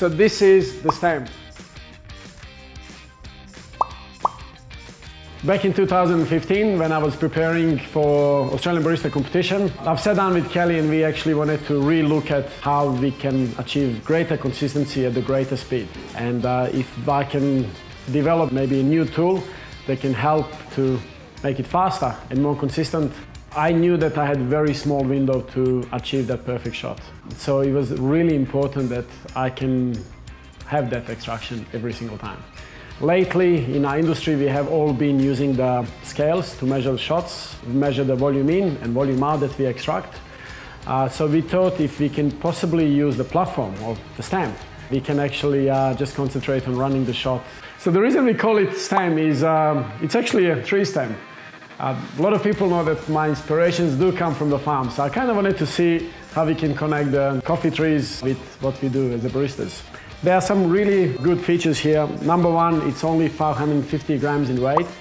So this is the stamp. Back in 2015, when I was preparing for Australian Barista Competition, I've sat down with Kelly and we actually wanted to relook at how we can achieve greater consistency at the greater speed. And if I can develop maybe a new tool that can help to make it faster and more consistent, I knew that I had a very small window to achieve that perfect shot. So it was really important that I can have that extraction every single time. Lately, in our industry, we have all been using the scales to measure the shots, measure the volume in and volume out that we extract. So we thought if we can possibly use the platform of the stamp, we can actually just concentrate on running the shot. So the reason we call it stamp is it's actually a tree stamp. A lot of people know that my inspirations do come from the farm, so I kind of wanted to see how we can connect the coffee trees with what we do as the baristas. There are some really good features here. Number one, it's only 550 grams in weight.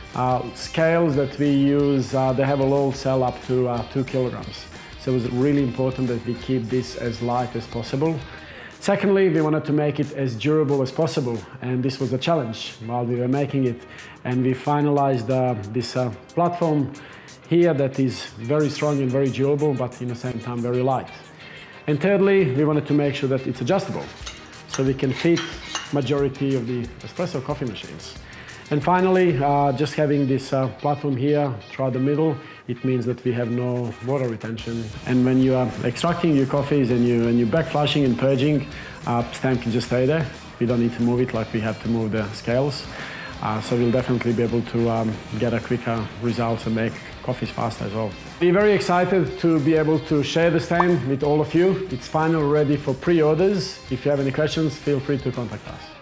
Scales that we use, they have a low cell up to 2 kilograms. So it was really important that we keep this as light as possible. Secondly, we wanted to make it as durable as possible, and this was a challenge while we were making it. And we finalized this platform here that is very strong and very durable, but in the same time very light. And thirdly, we wanted to make sure that it's adjustable, so we can fit majority of the espresso coffee machines. And finally, just having this platform here throughout the middle, it means that we have no water retention. And when you are extracting your coffees and you're backflushing and purging, stamp can just stay there. We don't need to move it like we have to move the scales. So we'll definitely be able to get a quicker results and make coffees faster as well. We're very excited to be able to share the stamp with all of you. It's finally ready for pre-orders. If you have any questions, feel free to contact us.